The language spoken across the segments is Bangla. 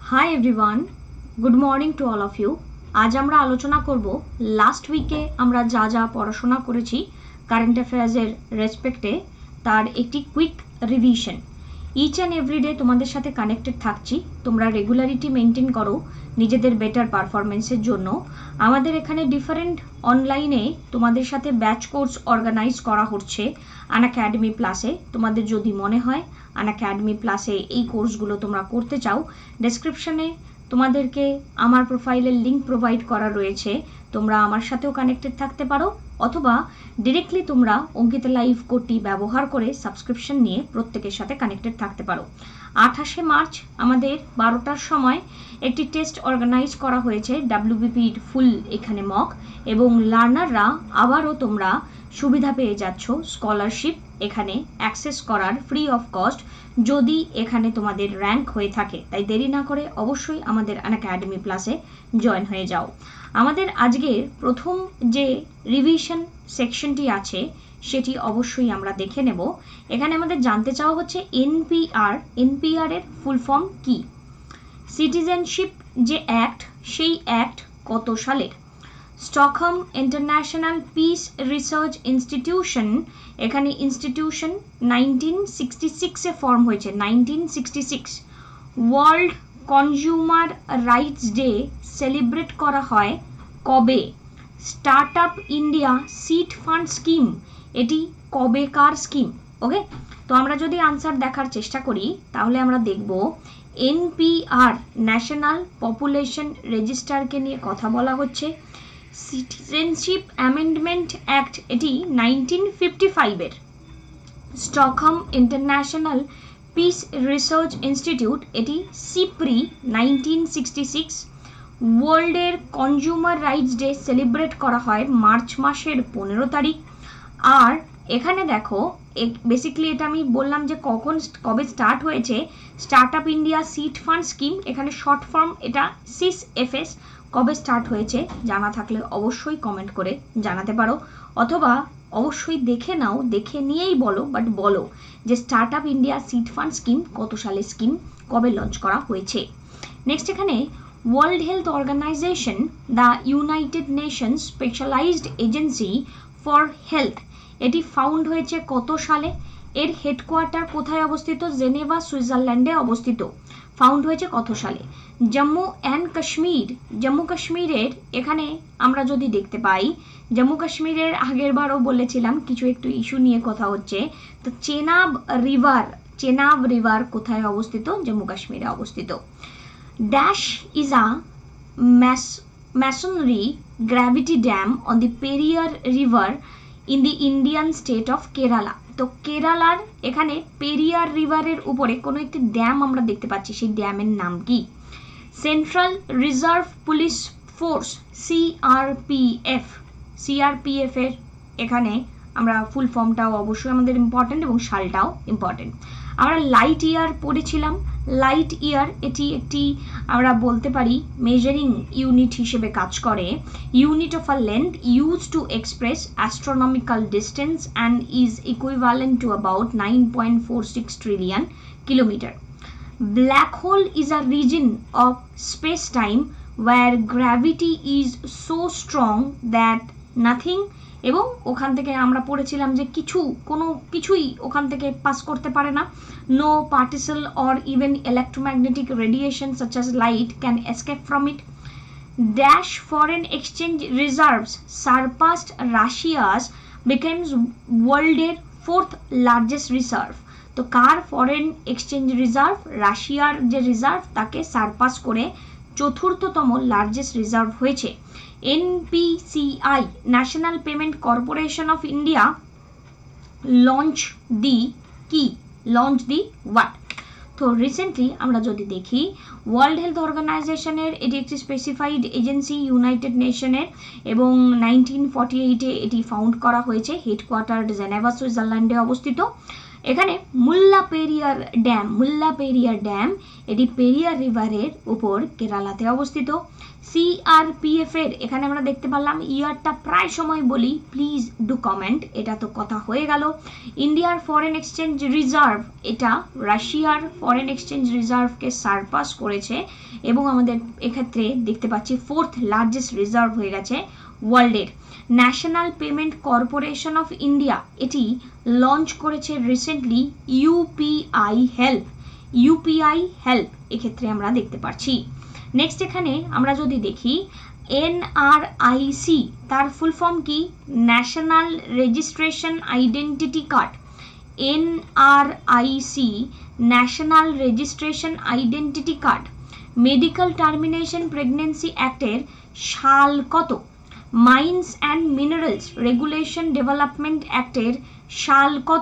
High everyone, good morning to all of you. আজ আমরা আলোচনা করব লাস্ট উইকে আমরা যা যা পড়াশোনা করেছি কারেন্ট অ্যাফেয়ার্সের রেসপেক্টে তার একটি quick revision. Each and everyday তোমাদের সাথে কানেক্টেড থাকছি, তোমরা রেগুলারিটি মেনটেন করো নিজেদের বেটার পারফরমেন্সের জন্য। আমাদের এখানে ডিফারেন্ট অনলাইনে তোমাদের সাথে ব্যাচ কোর্স অর্গানাইজ করা হচ্ছে আনএকাডেমি প্লাসে। তোমাদের যদি মনে হয় আনএকাডেমি প্লাসে এই কোর্সগুলো তোমরা করতে চাও, ডেসক্রিপশনে তোমাদেরকে আমার প্রোফাইলের লিঙ্ক প্রোভাইড করা রয়েছে, তোমরা আমার সাথেও কানেক্টেড থাকতে পারো, অথবা ডিরেক্টলি তোমরা অঙ্কিতা লাইভ কোডটি ব্যবহার করে সাবস্ক্রিপশন নিয়ে প্রত্যেকের সাথে কানেক্টেড থাকতে পারো। 28শে মার্চ আমাদের 12টার সময় একটি টেস্ট অর্গানাইজ করা হয়েছে, ডাব্লিউবিপির ফুল এখানে মক, এবং লার্নাররা আবারও তোমরা সুবিধা পেয়ে যাচ্ছ স্কলারশিপ এখানে অ্যাক্সেস করার ফ্রি অফ কস্ট যদি এখানে তোমাদের র্যাঙ্ক হয়ে থাকে। তাই দেরি না করে অবশ্যই আমাদের আনএকাডেমি প্লাসে জয়েন হয়ে যাও। আমাদের আজকের প্রথম যে রিভিশন সেকশনটি আছে সেটি অবশ্যই আমরা দেখে নেব। এখানে আমাদের জানতে চাওয়া হচ্ছে এনপিআর এর ফুল ফর্ম কি, সিটিজেনশিপ যে অ্যাক্ট সেই অ্যাক্ট কত সালের, Stockholm International Peace Research Institution, এখানে ইনস্টিটিউশন 1966-এ ফর্ম হয়েছে, 1966। World consumer rights day celebrate করা হয় কবে, start up India seed fund scheme এটি কবেকার স্কিম। ওকে, তো আমরা যদি আনসার দেখার চেষ্টা করি তাহলে আমরা দেখব এনপিআর ন্যাশনাল পপুলেশন রেজিস্টারকে নিয়ে কথা বলা হচ্ছে। সিটিজেনশিপ অ্যামেন্ডমেন্ট অ্যাক্ট এটি 1955-এর। Stockholm International Peace Research Institute এটি সিপ্রি 1966। ওয়ার্ল্ডের কনজিউমার রাইটস ডে সেলিব্রেট করা হয় মার্চ মাসের 15 তারিখ। আর এখানে দেখো বেসিক্যালি এটা আমি বললাম যে কবে স্টার্ট হয়েছে, start up India seed fund scheme, এখানে শর্ট ফর্ম এটা সিসএফএস। কবে স্টার্ট হয়েছে জানা থাকলে অবশ্যই কমেন্ট করে জানাতে পারো, অথবা অবশ্যই দেখে নাও, দেখে নিয়েই বলো, বাট বলো যে start up India seed fund scheme কত সালে স্কিম কবে লঞ্চ করা হয়েছে। নেক্সট এখানে World Health Organisation, the United Nations specialised agency for health, এটি ফাউন্ড হয়েছে কত সালে, এর হেডকোয়ার্টার কোথায় অবস্থিত, জেনেভা সুইজারল্যান্ডে অবস্থিত, ফাউন্ড হয়েছে কত সালে। জম্মু অ্যান্ড কাশ্মীর, জম্মু কাশ্মীরের এখানে আমরা যদি দেখতে পাই, জম্মু কাশ্মীরের আগের বারও বলেছিলাম কিছু একটু ইস্যু নিয়ে কথা হচ্ছে, তো চেনাব রিভার কোথায় অবস্থিত, জম্মু কাশ্মীরে অবস্থিত। Dash is a masonry gravity dam on the Periyar river in the Indian state of Kerala। তো কেরালার এখানে পেরিয়ার রিভারের উপরে কোনো একটি ড্যাম আমরা দেখতে পাচ্ছি, সেই ড্যামের নাম কি। Central reserve police force CRPF এর এখানে আমরা ফুল ফর্মটাও অবশ্যই আমাদের ইম্পর্টেন্ট এবং সালটাও ইম্পর্টেন্ট। আমরা লাইট ইয়ার পড়েছিলাম, লাইট ইয়ার এটি একটি আমরা বলতে পারি মেজারিং ইউনিট হিসেবে কাজ করে, unit of a length use to express astronomical distance and is equivalent to about 9.46 trillion kilometre. Black hole is a region of space time where gravity is so strong that nothing, এবং ওখান থেকে আমরা পড়েছিলাম যে কোনো কিছুই ওখান থেকে পাস করতে পারে না, no particle or even electromagnetic radiation such as light can escape from it. Dash foreign exchange reserves surpassed Russia's becomes ওয়ার্ল্ডের 4th লার্জেস্ট রিজার্ভ। তো কার ফরেন এক্সচেঞ্জ রিজার্ভ, রাশিয়ার যে রিজার্ভ তাকে সারপাস করে 4র্থতম লার্জেস্ট রিজার্ভ হয়েছে। NPCI National Payment Corporation of India launch the what. তো রিসেন্টলি আমরা যদি দেখি ওয়ার্ল্ড হেলথ অর্গানাইজেশনের এটি একটি স্পেসিফাইড এজেন্সি ইউনাইটেড নেশনের, এবং 1948-এ এটি ফাউন্ড করা হয়েছে, হেডকোয়ার্টার জেনেভা সুইজারল্যান্ডে অবস্থিত। এখানে মুল্লাপেরিয়ার ড্যাম এটি পেরিয়ার রিভারের উপর কেরালাতে অবস্থিত। সিআরপিএফ এর এখানে আমরা দেখতে পারলাম ইয়ারটা প্রায় সময় বলি, প্লিজ ডু কমেন্ট, এটা তো কথা হয়ে গেল। ইন্ডিয়ার ফরেন এক্সচেঞ্জ রিজার্ভ, এটা রাশিয়ার ফরেন এক্সচেঞ্জ রিজার্ভকে সারপাস করেছে এবং আমাদের এক্ষেত্রে দেখতে পাচ্ছি 4th লার্জেস্ট রিজার্ভ হয়ে গেছে ওয়ার্ল্ডের। National Payment Corporation of India এটি লঞ্চ করেছে রিসেন্টলি ইউপিআই হেল্প এক্ষেত্রে আমরা দেখতে পাচ্ছি। নেক্সট এখানে আমরা যদি দেখি এনআরআইসি, তার ফুল ফর্ম কি? National registration identity card. NRIC national registration identity card. Medical termination pregnancy অ্যাক্টের সাল কত? Mines and minerals regulation development অ্যাক্টের সাল কত?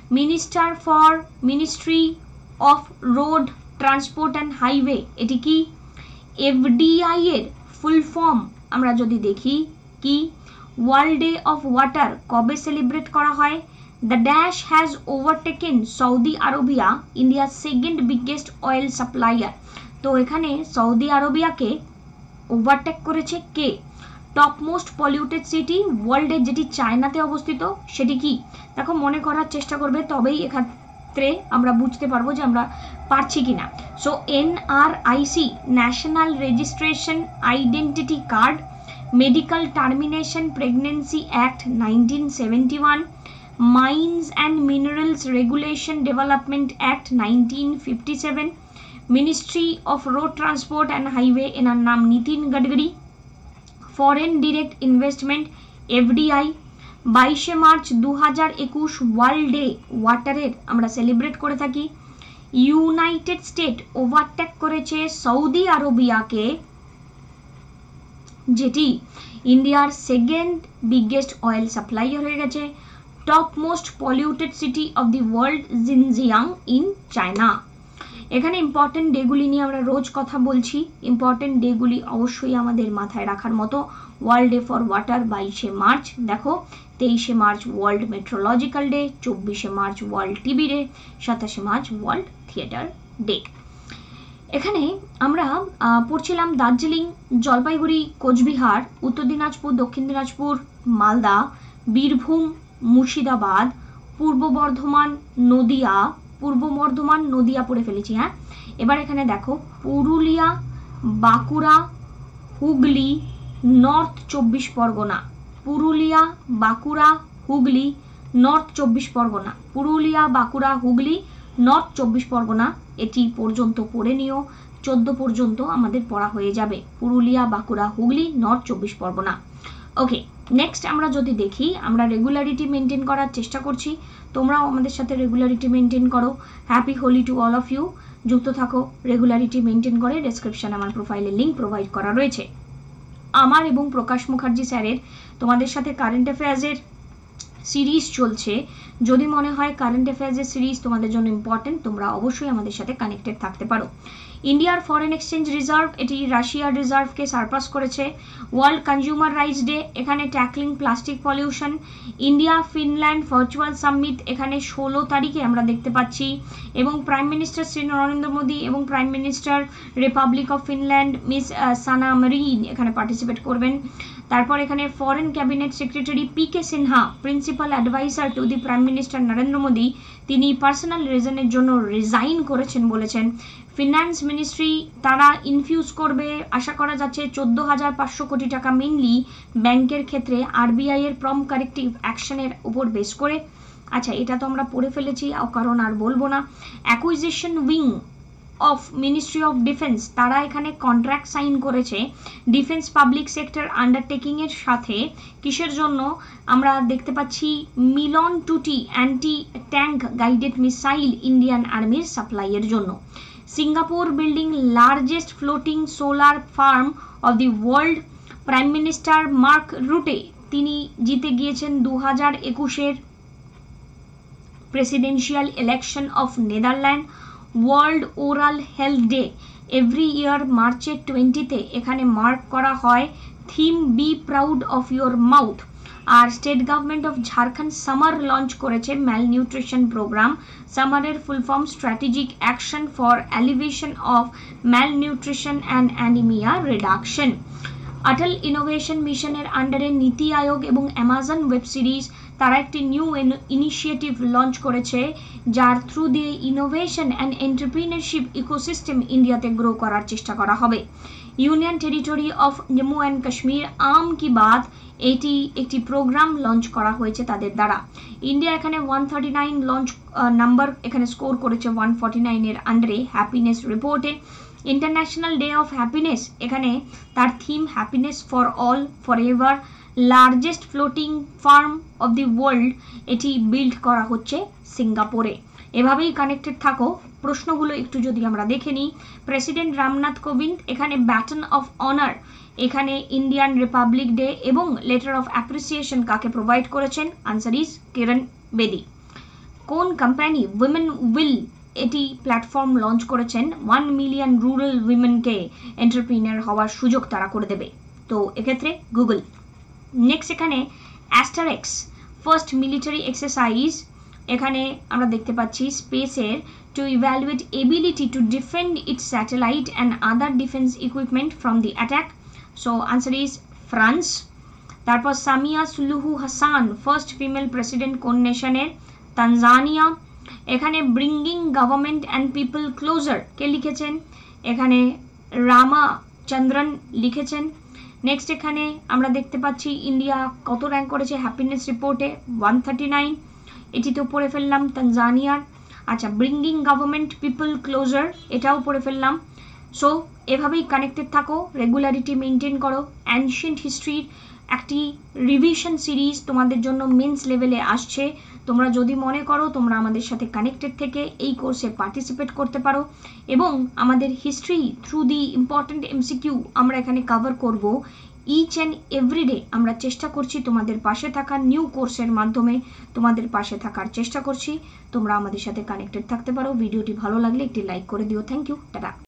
Ministry of Road Transport and Highway, এটি কি? এফডিআই এর ফুল ফর্ম আমরা যদি দেখি কি? ওয়ার্ল্ড ডে অফ ওয়াটার কবে সেলিব্রেট করা হয়? The dash has overtaken Saudi Arabia, ইন্ডিয়ার সেকেন্ড বিগেস্ট অয়েল সাপ্লায়ার। তো এখানে সৌদি আরবিয়াকে ওভারটেক করেছে কে? টপ মোস্ট পলিউটেড সিটি ওয়ার্ল্ডের যেটি চায়নাতে অবস্থিত, সেটি কি? দেখো মনে করার চেষ্টা করবে, তবেই এক্ষেত্রে আমরা বুঝতে পারবো যে আমরা পারছি কিনা। So NRIC national registration identity card, medical termination pregnancy act 1971, mines and minerals regulation development act 1957, Ministry of Road Transport and Highway, এনার নাম Nitin Gadkari. Foreign direct investment FDI. 22শে মার্চ 2021 ওয়ার্ল্ড ডে ওয়াটারের আমরা সেলিব্রেট করে থাকি। ইউনাইটেড স্টেট ওভারটেক করেছে সৌদি আরবিয়াকে, যেটি ইন্ডিয়ার সেকেন্ড বিগেস্ট অয়েল সাপ্লাইয়ার হয়ে গেছে। Top most polluted city of the world Xinjiang in China. এখানে ইম্পর্টেন্ট ডেগুলি নিয়ে আমরা রোজ কথা বলছি, ইম্পর্টেন্ট ডেগুলি অবশ্যই আমাদের মাথায় রাখার মতো। ওয়ার্ল্ড ডে ফর ওয়াটার 22শে মার্চ, দেখো 23শে মার্চ ওয়ার্ল্ড মেট্রোলজিক্যাল ডে, 24শে মার্চ ওয়ার্ল্ড টিবি ডে, 27শে মার্চ ওয়ার্ল্ড থিয়েটার ডে। এখানে আমরা পড়ছিলাম দার্জিলিং, জলপাইগুড়ি, কোচবিহার, উত্তর দিনাজপুর, দক্ষিণ দিনাজপুর, মালদা, বীরভূম, মুর্শিদাবাদ, পূর্ব বর্ধমান, নদিয়া পড়ে ফেলেছি। হ্যাঁ, এবার এখানে দেখো Purulia, Bankura, Hooghly, North 24 Parganas. Purulia, Bankura, Hooghly, North 24 Parganas. Purulia, Bankura, Hooghly, North 24 Parganas, এটি পর্যন্ত পড়ে নিও। 14 পর্যন্ত আমাদের পড়া হয়ে যাবে। Purulia, Bankura, Hooghly, North 24 Parganas. Okay, next আমরা যদি দেখি, আমরা রেগুলারিটি মেনটেন করার চেষ্টা করছি, তোমরাও আমাদের সাথে রেগুলারিটি মেনটেন করো। Happy Holi to all of you, যুক্ত থাকো রেগুলারিটি মেনটেন করে। ডেসক্রিপশন আমার প্রোফাইলের লিঙ্ক প্রোভাইড করা রয়েছে। আমার এবং প্রকাশ মুখার্জি স্যারের তোমাদের সাথে কারেন্ট অ্যাফেয়ার্সের সিরিজ চলছে। যদি মনে হয় কারেন্ট অ্যাফেয়ার্সের সিরিজ তোমাদের জন্য ইম্পর্টেন্ট, তোমরা অবশ্যই আমাদের সাথে কানেক্টেড থাকতে পারো। ইন্ডিয়ার ফরেন এক্সচেঞ্জ রিজার্ভ এটি রাশিয়ার রিজার্ভকে সারপাস করেছে। ওয়ার্ল্ড কনজিউমার রাইটস ডে, এখানে tackling plastic pollution. India Finland virtual summit এখানে 16 তারিখে আমরা দেখতে পাচ্ছি, এবং প্রাইম মিনিস্টার শ্রী নরেন্দ্র মোদী এবং prime minister Republic of Finland Miss Sanna Marin এখানে পার্টিসিপেট করবেন। তারপর এখানে foreign cabinet secretary PK Sinha, principal adviser to the prime minister Narendra Modi, তিনি পার্সোনাল রিজনের জন্য রিজাইন করেছেন বলেছেন। ফিনান্স মিনিস্ট্রি তারা ইনফিউজ করবে, আশা করা যাচ্ছে 14,500 কোটি টাকা, মেনলি ব্যাংকের ক্ষেত্রে আরবিআই এর প্রম্প কারেক্টিভ অ্যাকশনের উপর বেস করে। আচ্ছা, এটা তো আমরা পড়ে ফেলেছি, কারণ আর বলবো না। Acquisition wing of ministry of defence তারা এখানে কন্ট্রাক্ট সাইন করেছে ডিফেন্স পাবলিক সেক্টর আন্ডারটেকিং এর সাথে। কিসের জন্য? আমরা দেখতে পাচ্ছি Milan 2T anti tank guided missile Indian আর্মির সাপ্লাইয়ের জন্য। Singapore building largest floating solar farm of the world, prime minister Mark Rutte তিনি জিতে গিয়েছেন 2021-এর presidential election of Netherland. World oral health day every year মার্চের 20-তে এখানে মার্ক করা হয়। Theme B proud of your mouth. আর state government of Jharkhand SAMAR launch করেছে ম্যাল নিউট্রিশন প্রোগ্রাম। সামারের full form strategic action for elevation of malnutrition and anaemia reduction. Atal innovation মিশনের আন্ডারে নীতি আয়োগ এবং অ্যামাজন ওয়েব সিরিজ তারা একটি নিউ ইনিশিয়েটিভ লঞ্চ করেছে, যার থ্রু দিয়ে ইনোভেশন অ্যান্ড এন্টারপ্রিনারশিপ ইকোসিস্টেম ইন্ডিয়াতে গ্রো করার চেষ্টা করা হবে। Union territory of Jammu and Kashmir Aam ki Baat, এটি একটি প্রোগ্রাম লঞ্চ করা হয়েছে তাদের দ্বারা। ইন্ডিয়া এখানে 139 লঞ্চ নাম্বার এখানে স্কোর করেছে 149 এর আন্ডারে হ্যাপিনেস রিপোর্টে। ইন্টারন্যাশনাল ডে অফ হ্যাপিনেস, এখানে তার theme happiness for all forever. Largest floating farm of the world, এটি বিল্ড করা হচ্ছে সিঙ্গাপুরে। এভাবেই কানেক্টেড থাকো। প্রশ্নগুলো একটু যদি আমরা দেখে নিই, প্রেসিডেন্ট রামনাথ কোবিন্দ এখানে ব্যাটন অফ অনার, এখানে ইন্ডিয়ান রিপাবলিক ডে এবং লেটার অফ অ্যাপ্রিসিয়েশন কাকে প্রোভাইড করেছেন? Answer is Kiran Bedi. কোন কোম্পানি উইমেন উইল এটি প্ল্যাটফর্ম লঞ্চ করেছেন? 1 মিলিয়ন রুরাল উইমেনকে এন্টারপ্রিনার হওয়ার সুযোগ তারা করে দেবে, তো এক্ষেত্রে গুগল। নেক্সট এখানে অ্যাস্টারেক্স ফার্স্ট মিলিটারি এক্সারসাইজ, এখানে আমরা দেখতে পাচ্ছি স্পেসের to evaluate ability to defend its satellite and other defence equipment from the attack, so answer is France. তারপর Samia Suluhu Hassan first female president কোন নেশনের? তানজানিয়া। এখানে bringing government and people closer কে লিখেছেন? এখানে রামাচন্দ্রন লিখেছেন। নেক্সট এখানে আমরা দেখতে পাচ্ছি ইন্ডিয়া কত র্যাঙ্ক করেছে হ্যাপিনেস রিপোর্টে? 139, এটি তো পড়ে ফেললাম তানজানিয়ার। আচ্ছা, ব্রিঙ্গিং গভর্নমেন্ট পিপল ক্লোজার এটাও পড়ে ফেললাম। সো এভাবেই কানেক্টেড থাকো, রেগুলারিটি মেনটেন করো। অ্যানশিয়েন্ট হিস্ট্রির একটি রিভিশন সিরিজ তোমাদের জন্য মেন্স লেভেলে আসছে। তোমরা যদি মনে করো তোমরা আমাদের সাথে কানেক্টেড থেকে এই কোর্সে পার্টিসিপেট করতে পারো, এবং আমাদের history through the important MCQ আমরা এখানে কভার করব ইচ অ্যান্ড এভরিডে। আমরা চেষ্টা করছি তোমাদের পাশে থাকার, নিউ কোর্সের মাধ্যমে তোমাদের পাশে থাকার চেষ্টা করছি। তোমরা আমাদের সাথে কানেক্টেড থাকতে পারো। ভিডিওটি ভালো লাগলে একটি লাইক করে দিও। Thank you, tata.